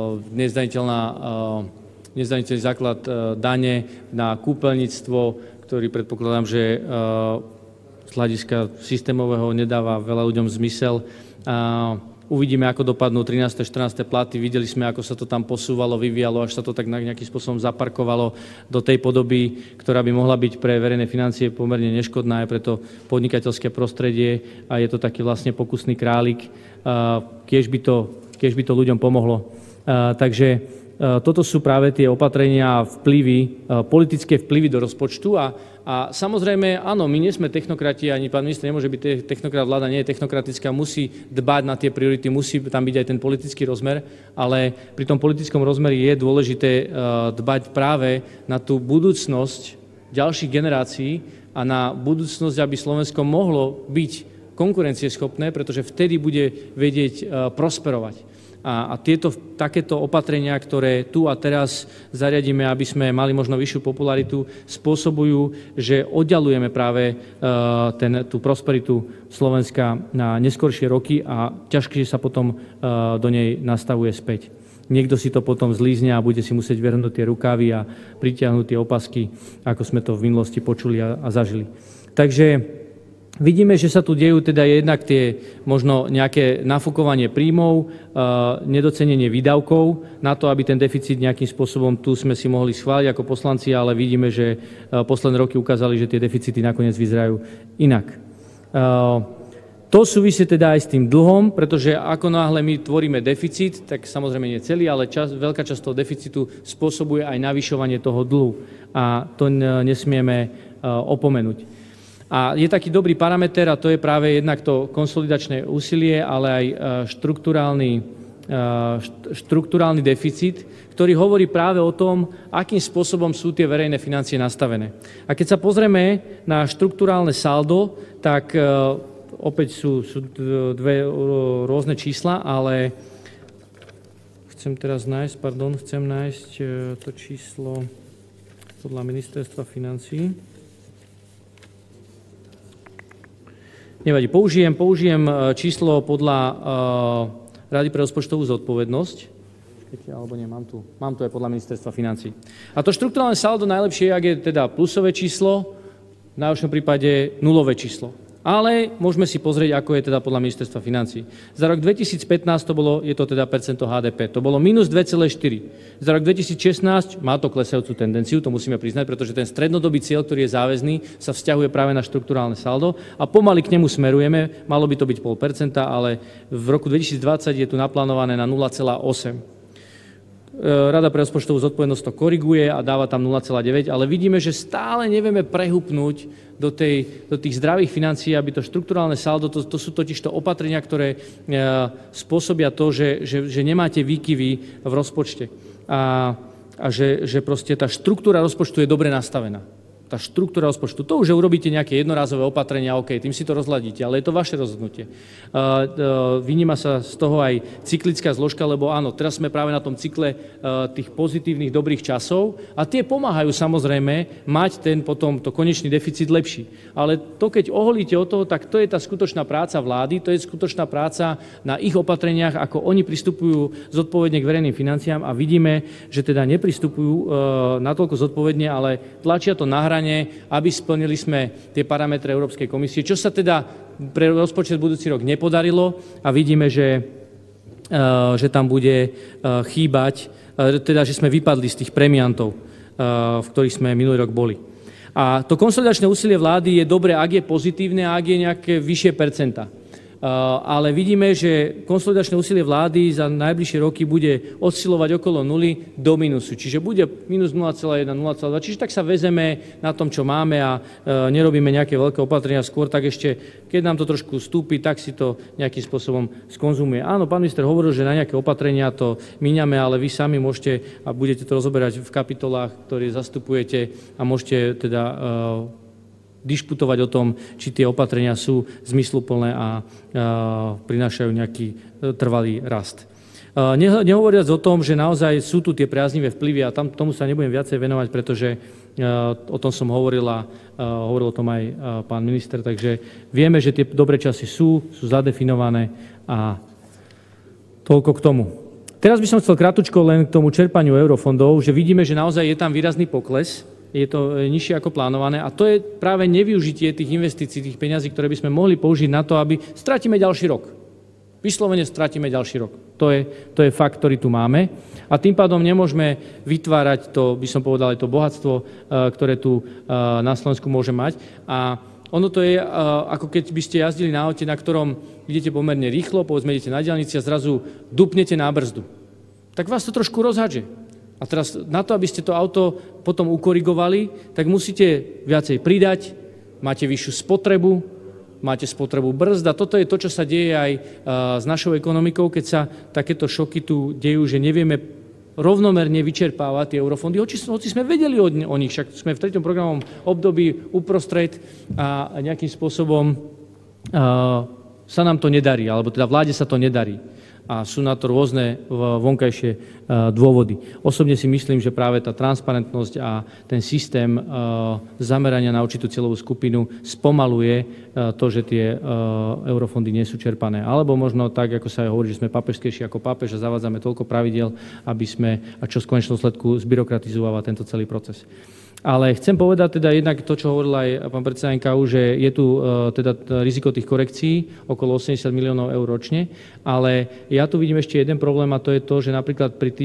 nezdaniteľný základ dane na kúpeľníctvo, ktorý predpokladám, že z hľadiska systémového nedáva veľa ľuďom zmysel. Uvidíme, ako dopadnú 13. 14. platy. Videli sme, ako sa to tam posúvalo, vyvíjalo, až sa to tak nejakým spôsobom zaparkovalo do tej podoby, ktorá by mohla byť pre verejné financie pomerne neškodná aj pre to podnikateľské prostredie a je to taký vlastne pokusný králik, kiež by to ľuďom pomohlo. Takže toto sú práve tie opatrenia a vplyvy, politické vplyvy do rozpočtu a samozrejme, áno, my nie sme technokrati, ani pán minister nemôže byť technokrat, vláda nie je technokratická, musí dbať na tie priority, musí tam byť aj ten politický rozmer, ale pri tom politickom rozmeri je dôležité dbať práve na tú budúcnosť ďalších generácií a na budúcnosť, aby Slovensko mohlo byť konkurencieschopné, pretože vtedy bude vedieť prosperovať. A takéto opatrenia, ktoré tu a teraz zariadíme, aby sme mali možno vyššiu popularitu, spôsobujú, že oddialujeme práve tú prosperitu Slovenska na neskoršie roky a ťažšie sa potom do nej nastavuje späť. Niekto si to potom zlízne a bude si musieť vrhnúť tie rukávy a pritiahnuť tie opasky, ako sme to v minulosti počuli a zažili. Takže vidíme, že sa tu dejú teda jednak tie možno nejaké nafúkovanie príjmov, nedocenenie výdavkov na to, aby ten deficit nejakým spôsobom tu sme si mohli schváliť ako poslanci, ale vidíme, že posledné roky ukázali, že tie deficity nakoniec vyzerajú inak. To súvisí teda aj s tým dlhom, pretože ako náhle my tvoríme deficit, tak samozrejme nie celý, ale veľká časť toho deficitu spôsobuje aj navyšovanie toho dlhu a to nesmieme opomenúť. A je taký dobrý parameter a to je práve jednak to konsolidačné úsilie, ale aj štrukturálny deficit, ktorý hovorí práve o tom, akým spôsobom sú tie verejné financie nastavené. A keď sa pozrieme na štrukturálne saldo, tak opäť sú dve rôzne čísla, ale chcem nájsť to číslo podľa Ministerstva financií. Nevadí, použijem číslo podľa Rady pre rozpočtovú zodpovednosť. Alebo nie, mám tu aj podľa Ministerstva financií. A to štrukturálne saldo najlepšie je, ak je teda plusové číslo, v najhoršom prípade nulové číslo. Ale môžeme si pozrieť, ako je teda podľa Ministerstva financií. Za rok 2015 je to teda percento HDP, to bolo minus 2,4. Za rok 2016 má to klesajúcu tendenciu, to musíme priznať, pretože ten strednodobý cieľ, ktorý je záväzný, sa vzťahuje práve na štrukturálne saldo a pomaly k nemu smerujeme, malo by to byť 0,5%, ale v roku 2020 je tu naplánované na 0,8%. Rada pre rozpočtovú zodpovednosť to koriguje a dáva tam 0,9, ale vidíme, že stále nevieme prehupnúť do tých zdravých financií, aby to štrukturálne saldo, to sú totiž to opatrenia, ktoré spôsobia to, že nemáte výkyvy v rozpočte a že proste tá štruktúra rozpočtu je dobre nastavená. Tá štruktúra rozpočtu, to už urobíte nejaké jednorázové opatrenia, OK, tým si to rozhľadíte, ale je to vaše rozhodnutie. Vyníma sa z toho aj cyklická zložka, lebo áno, teraz sme práve na tom cykle tých pozitívnych dobrých časov a tie pomáhajú samozrejme mať potom to konečný deficit lepší. Ale to, keď oholíte od toho, tak to je tá skutočná práca vlády, to je skutočná práca na ich opatreniach, ako oni pristupujú zodpovedne k verejným financiám a vidíme, že teda nepristupujú natoľko zodpovedne, ale tlačia to na hrane, aby splnili sme tie parametre Európskej komisie, čo sa teda pre rozpočet budúci rok nepodarilo a vidíme, že tam bude chýbať, teda že sme vypadli z tých premiantov, v ktorých sme minulý rok boli. A to konsolidačné úsilie vlády je dobré, ak je pozitívne a ak je nejaké vyššie percentá. Ale vidíme, že konsolidačné úsilie vlády za najbližšie roky bude oscilovať okolo nuly do minusu. Čiže bude minus 0,1, 0,2. Čiže tak sa vezeme na tom, čo máme a nerobíme nejaké veľké opatrenia. Skôr tak ešte, keď nám to trošku stúpi, tak si to nejakým spôsobom skonzumuje. Áno, pán minister hovoril, že na nejaké opatrenia to míňame, ale vy sami môžete a budete to rozoberať v kapitolách, ktoré zastupujete a môžete teda diskutovať o tom, či tie opatrenia sú zmysluplné a prinášajú nejaký trvalý rast. Nehovoriac o tom, že naozaj sú tu tie priaznivé vplyvy a tomu sa nebudem viacej venovať, pretože o tom som hovoril a hovoril o tom aj pán minister, takže vieme, že tie dobré časy sú zadefinované a toľko k tomu. Teraz by som chcel krátko len k tomu čerpaniu eurofondov, že vidíme, že naozaj je tam výrazný pokles, je to nižšie ako plánované a to je práve nevyužitie tých investícií, tých peňazí, ktoré by sme mohli použiť na to, aby stratíme ďalší rok. Vyslovene stratíme ďalší rok. To je fakt, ktorý tu máme a tým pádom nemôžeme vytvárať to, by som povedal, aj to bohatstvo, ktoré tu na Slovensku môže mať. A ono to je, ako keď by ste jazdili na aute, na ktorom idete pomerne rýchlo, povedzme idete na diaľnici a zrazu dupnete na brzdu. Tak vás to trošku rozhadže. A teraz na to, aby ste to auto potom ukorigovali, tak musíte viacej pridať, máte vyššiu spotrebu, máte spotrebu brzd a toto je to, čo sa deje aj s našou ekonomikou, keď sa takéto šoky tu dejú, že nevieme rovnomerne vyčerpávať tie eurofondy, hoci sme vedeli o nich, však sme v 3. programovom období uprostred a nejakým spôsobom sa nám to nedarí, alebo teda vláde sa to nedarí. A sú na to rôzne vonkajšie dôvody. Osobne si myslím, že práve tá transparentnosť a ten systém zamerania na určitú cieľovú skupinu spomaluje to, že tie eurofondy nie sú čerpané. Alebo možno tak, ako sa hovorí, že sme pápežskejší ako pápež a zavádzame toľko pravidiel, aby sme, a čo v konečnom dôsledku zbyrokratizováva tento celý proces. Ale chcem povedať teda jednak to, čo hovoril aj pán predseda NKU, že je tu teda riziko tých korekcií, okolo 80 miliónov eur ročne, ale ja tu vidím ešte jeden problém a to je to, že napríklad pri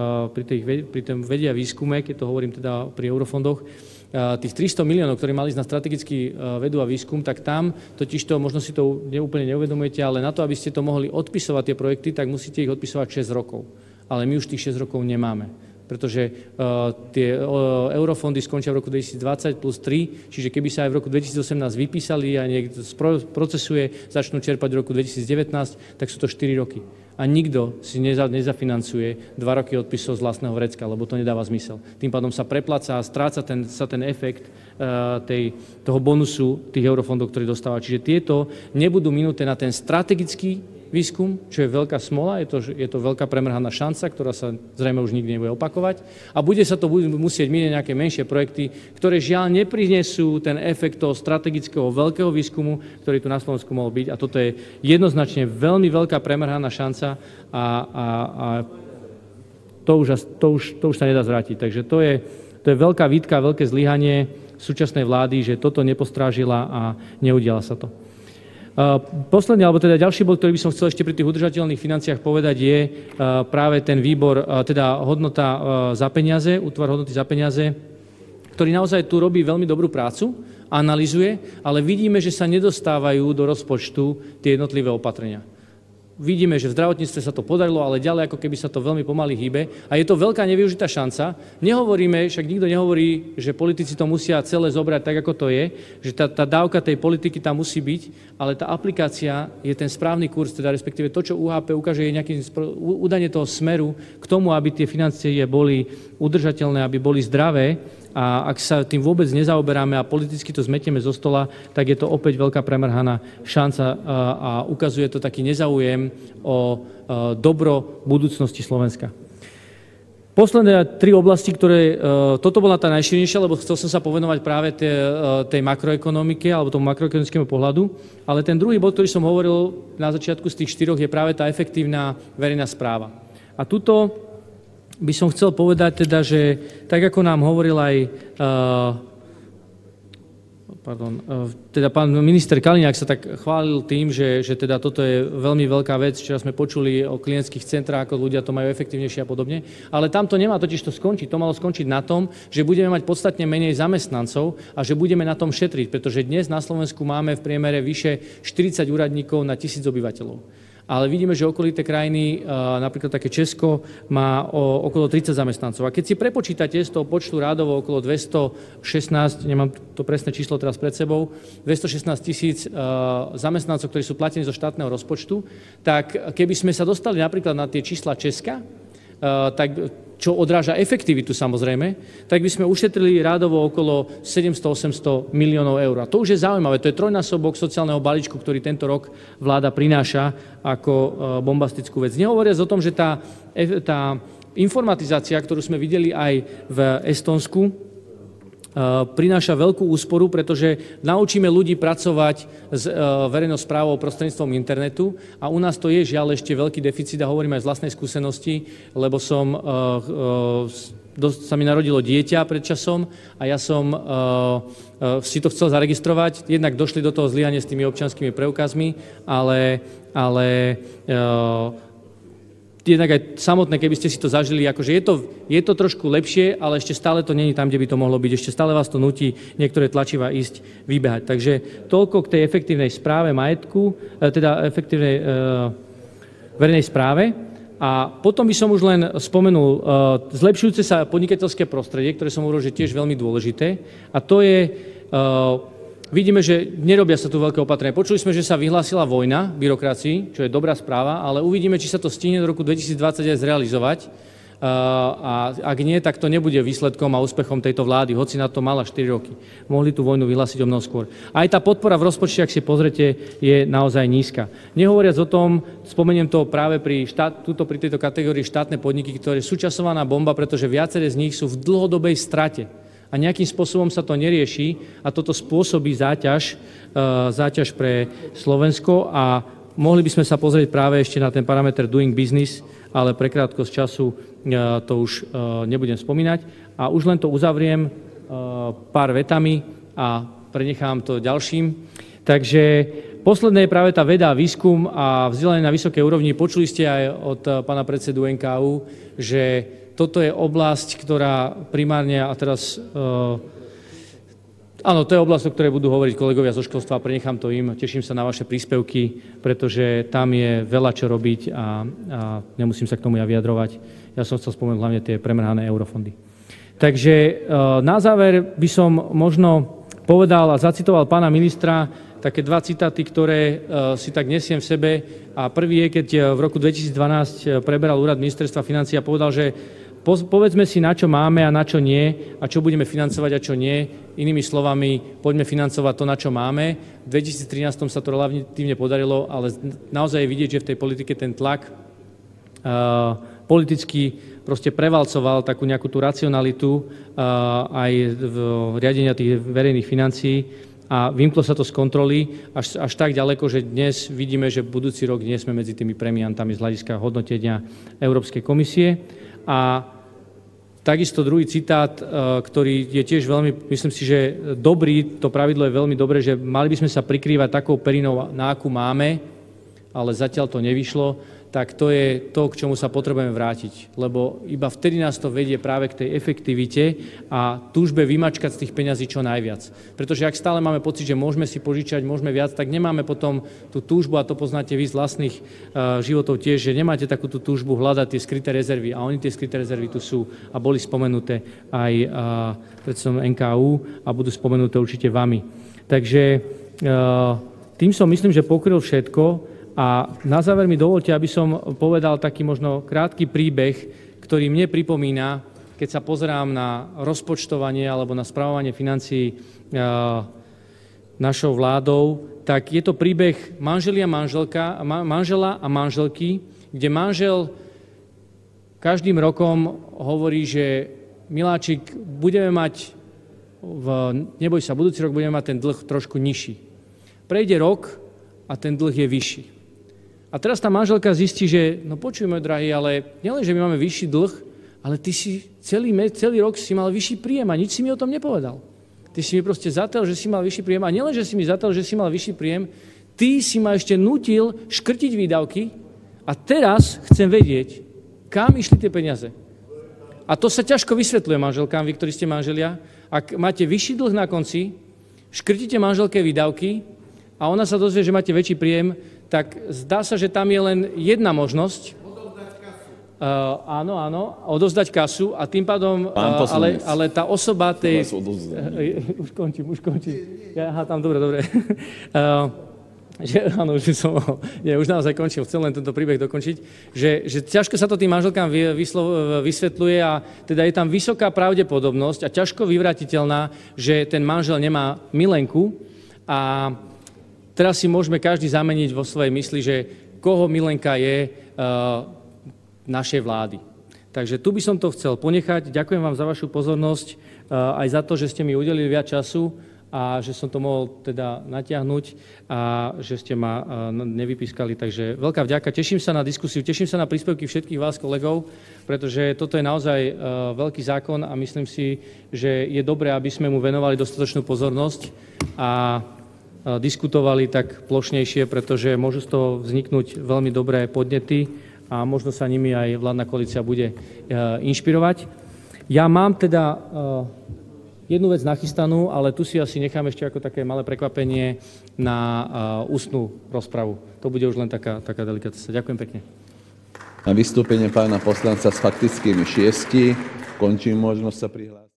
tom vede a výskume, keď to hovorím teda pri eurofondoch, tých 300 miliónov, ktoré mali ísť na strategický vedu a výskum, tak tam totižto, možno si to úplne neuvedomujete, ale na to, aby ste to mohli odpisovať tie projekty, tak musíte ich odpisovať 6 rokov. Ale my už tých 6 rokov nemáme. Pretože tie eurofondy skončia v roku 2020 plus 3, čiže keby sa aj v roku 2018 vypísali a niekto procesuje, začnú čerpať v roku 2019, tak sú to 4 roky. A nikto si nezafinancuje 2 roky odpisov z vlastného vrecka, lebo to nedáva zmysel. Tým pádom sa prepláca a stráca ten efekt toho bonusu tých eurofondov, ktorý dostáva. Čiže tieto nebudú minuté na ten strategický výskum, čo je veľká smola, je to veľká premrhaná šanca, ktorá sa zrejme už nikdy nebude opakovať a bude musieť míňať nejaké menšie projekty, ktoré žiaľ neprinesú ten efekt toho strategického veľkého výskumu, ktorý tu na Slovensku mohol byť a toto je jednoznačne veľmi veľká premrhaná šanca a to už sa nedá zvrátiť. Takže to je veľká výtka, veľké zlyhanie súčasnej vlády, že toto nepostrážila a neudiala sa to. Posledný, alebo teda ďalší bod, ktorý by som chcel ešte pri tých udržateľných financiách povedať, je práve ten výbor, teda hodnota za peniaze, útvar hodnoty za peniaze, ktorý naozaj tu robí veľmi dobrú prácu, analyzuje, ale vidíme, že sa nedostávajú do rozpočtu tie jednotlivé opatrenia. Vidíme, že v zdravotníctve sa to podarilo, ale ďalej ako keby sa to veľmi pomaly hýbe a je to veľká nevyužitá šanca. Nehovoríme, však nikto nehovorí, že politici to musia celé zobrať tak, ako to je, že tá dávka tej politiky tam musí byť, ale tá aplikácia je ten správny kurz, teda respektíve to, čo UHP ukáže, je nejaké udanie toho smeru k tomu, aby tie financie boli udržateľné, aby boli zdravé. A ak sa tým vôbec nezaoberáme a politicky to zmetieme zo stola, tak je to opäť veľká premrhaná šanca a ukazuje to taký nezáujem o dobro budúcnosti Slovenska. Posledné 3 oblasti, toto bola tá najširnejšia, lebo chcel som sa povenovať práve tej makroekonomike alebo tomu makroekonomickému pohľadu, ale ten druhý bod, ktorý som hovoril na začiatku z tých 4, je práve tá efektívna verejná správa. A tuto by som chcel povedať teda, že tak ako nám hovoril aj teda pán minister Kaliňák sa tak chválil tým, že teda toto je veľmi veľká vec, čo sme počuli o klientských centrách, ako ľudia to majú efektívnejšie a podobne, ale tam to nemá totiž to skončiť. To malo skončiť na tom, že budeme mať podstatne menej zamestnancov a že budeme na tom šetriť, pretože dnes na Slovensku máme v priemere vyše 40 úradníkov na 1000 obyvateľov. Ale vidíme, že okolité krajiny, napríklad také Česko, má okolo 30 zamestnancov. A keď si prepočítate z toho počtu rádovo okolo 216, nemám to presné číslo teraz pred sebou, 216 000 zamestnancov, ktorí sú platení zo štátneho rozpočtu, tak keby sme sa dostali napríklad na tie čísla Česka, tak, čo odráža efektivitu samozrejme, tak by sme ušetrili rádovo okolo 700-800 miliónov eur. A to už je zaujímavé, to je trojnásobok sociálneho balíčku, ktorý tento rok vláda prináša ako bombastickú vec. Nehovoriac o tom, že tá informatizácia, ktorú sme videli aj v Estonsku, prináša veľkú úsporu, pretože naučíme ľudí pracovať s verejnou správou prostredníctvom internetu a u nás to je žiaľ ešte veľký deficit a hovorím aj z vlastnej skúsenosti, lebo sa mi narodilo dieťa pred časom a ja som si to chcel zaregistrovať. Jednak došli do toho zlyhania s tými občianskymi preukazmi, ale jednak aj samotné, keby ste si to zažili, akože je to trošku lepšie, ale ešte stále to není tam, kde by to mohlo byť. Ešte stále vás to nutí niektoré tlačivá ísť vybehať. Takže toľko k tej efektívnej správe majetku, teda efektívnej verejnej správe. A potom by som už len spomenul zlepšujúce sa podnikateľské prostredie, ktoré som hovoril, že tiež veľmi dôležité. A to je, vidíme, že nerobia sa tu veľké opatrenia. Počuli sme, že sa vyhlásila vojna byrokracii, čo je dobrá správa, ale uvidíme, či sa to stihne do roku 2020 aj zrealizovať. A ak nie, tak to nebude výsledkom a úspechom tejto vlády, hoci na to mala 4 roky. Mohli tú vojnu vyhlásiť o mnoho skôr. Aj tá podpora v rozpočte, ak si pozrete, je naozaj nízka. Nehovoriac o tom, spomeniem to práve pri tejto kategórii štátne podniky, ktoré sú časovaná bomba, pretože viaceré z nich sú v dlhodobej strate. A nejakým spôsobom sa to nerieši a toto spôsobí záťaž pre Slovensko a mohli by sme sa pozrieť práve ešte na ten parameter doing business, ale pre krátkosť času to už nebudem spomínať. A už len to uzavriem pár vetami a prenechám to ďalším. Takže posledné je práve tá veda, výskum a vzdelanie na vysokej úrovni. Počuli ste aj od pána predsedu NKÚ, že toto je oblasť, ktorá primárne, a teraz áno, to je oblasť, o ktorej budú hovoriť kolegovia zo školstva, prenechám to im, teším sa na vaše príspevky, pretože tam je veľa čo robiť a nemusím sa k tomu ja vyjadrovať. Ja som chcel spomenúť hlavne tie premrhané eurofondy. Takže na záver by som možno povedal a zacitoval pána ministra také dva citáty, ktoré si tak nesiem v sebe. A prvý je, keď v roku 2012 preberal úrad ministerstva financií a povedal, že povedzme si, na čo máme a na čo nie a čo budeme financovať a čo nie. Inými slovami, poďme financovať to, na čo máme. V 2013 sa to relatívne podarilo, ale naozaj je vidieť, že v tej politike ten tlak politicky proste prevalcoval takú nejakú tú racionalitu aj v riadenia tých verejných financií a vymklo sa to z kontroly až tak ďaleko, že dnes vidíme, že budúci rok nie sme medzi tými premiantami z hľadiska hodnotenia Európskej komisie. A takisto druhý citát, ktorý je tiež veľmi, myslím si, že dobrý, to pravidlo je veľmi dobré, že mali by sme sa prikrývať takou perinou, na akú máme, ale zatiaľ to nevyšlo, tak to je to, k čomu sa potrebujeme vrátiť. Lebo iba vtedy nás to vedie práve k tej efektivite a túžbe vymačkať z tých peňazí čo najviac. Pretože ak stále máme pocit, že môžeme si požičať, môžeme viac, tak nemáme potom tú túžbu, a to poznáte vy z vlastných životov tiež, že nemáte takú tú túžbu hľadať tie skryté rezervy. A oni tie skryté rezervy tu sú a boli spomenuté aj predsedom NKÚ a budú spomenuté určite vami. Takže tým som myslím, že pokryl všetko. A na záver mi dovolte, aby som povedal taký možno krátky príbeh, ktorý mne pripomína, keď sa pozerám na rozpočtovanie alebo na spravovanie financií našou vládou, tak je to príbeh manžela a manželky, kde manžel každým rokom hovorí, že miláčik, neboj sa, budúci rok budeme mať ten dlh trošku nižší. Prejde rok a ten dlh je vyšší. A teraz tá manželka zistí, že no počuj, môj drahý, ale nielen, že my máme vyšší dlh, ale ty si celý rok si mal vyšší príjem a nič si mi o tom nepovedal. Ty si mi proste zatel, že si mal vyšší príjem a nielen, že si mi zatel, že si mal vyšší príjem, ty si ma ešte nutil škrtiť výdavky a teraz chcem vedieť, kam išli tie peniaze. A to sa ťažko vysvetľuje manželkám, vy, ktorí ste manželia. Ak máte vyšší dlh na konci, škrtíte manželke výdavky a ona sa dozvie, že máte väčší príjem, tak zdá sa, že tam je len jedna možnosť. Odovzdať kasu. Áno, odovzdať kasu a tým pádom, ale tá osoba tej... Už končím. Aha, tam, dobre. Áno, už naozaj končím, chcem len tento príbeh dokončiť, že ťažko sa to tým manželkám vysvetľuje a teda je tam vysoká pravdepodobnosť a ťažko vyvratiteľná, že ten manžel nemá milenku a teraz si môžeme každý zameniť vo svojej mysli, že koho milenka je našej vlády. Takže tu by som to chcel ponechať. Ďakujem vám za vašu pozornosť, aj za to, že ste mi udelili viac času a že som to mohol teda natiahnuť a že ste ma nevypískali. Takže veľká vďaka. Teším sa na diskusiu, teším sa na príspevky všetkých vás, kolegov, pretože toto je naozaj veľký zákon a myslím si, že je dobré, aby sme mu venovali dostatočnú pozornosť a diskutovali tak plošnejšie, pretože môžu z toho vzniknúť veľmi dobré podnety a možno sa nimi aj vládna koalícia bude inšpirovať. Ja mám teda jednu vec nachystanú, ale tu si asi nechám ešte ako také malé prekvapenie na ústnu rozpravu. To bude už len taká delikatesa. Ďakujem pekne. Na vystúpenie pána poslanca s faktickými 6. Končím možnosť sa prihlásiť.